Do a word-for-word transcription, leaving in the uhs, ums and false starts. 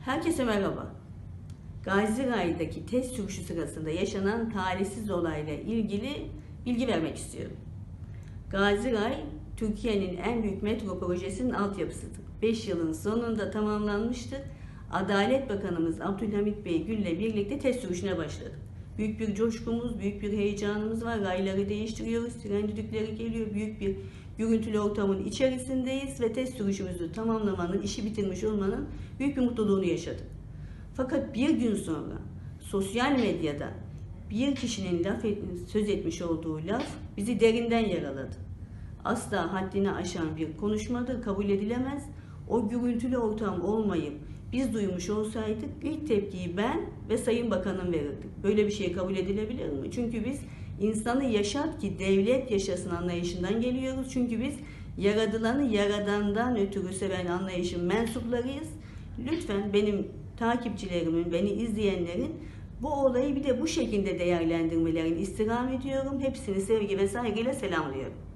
Herkese merhaba. Gaziray'daki test sürüşü sırasında yaşanan talihsiz olayla ilgili bilgi vermek istiyorum. Gaziray, Türkiye'nin en büyük metro projesinin altyapısıdır. beş yılın sonunda tamamlanmıştır. Adalet Bakanımız Abdülhamit Bey Gül'le birlikte test sürüşüne başladık. Büyük bir coşkumuz, büyük bir heyecanımız var. Rayları değiştiriyoruz, tren düdükleri geliyor. Büyük bir gürültülü ortamın içerisindeyiz ve test sürüşümüzü tamamlamanın, işi bitirmiş olmanın büyük bir mutluluğunu yaşadık. Fakat bir gün sonra sosyal medyada bir kişinin laf et, söz etmiş olduğu laf bizi derinden yaraladı. Asla haddini aşan bir konuşmadır, kabul edilemez. O gürültülü ortam olmayıp biz duymuş olsaydık ilk tepkiyi ben ve Sayın Bakanım verirdik. Böyle bir şey kabul edilebilir mi? Çünkü biz insanı yaşat ki devlet yaşasın anlayışından geliyoruz. Çünkü biz yaradılanı yaradandan ötürü seven anlayışın mensuplarıyız. Lütfen benim takipçilerimin, beni izleyenlerin bu olayı bir de bu şekilde değerlendirmelerini istirham ediyorum. Hepsini sevgi ve saygıyla selamlıyorum.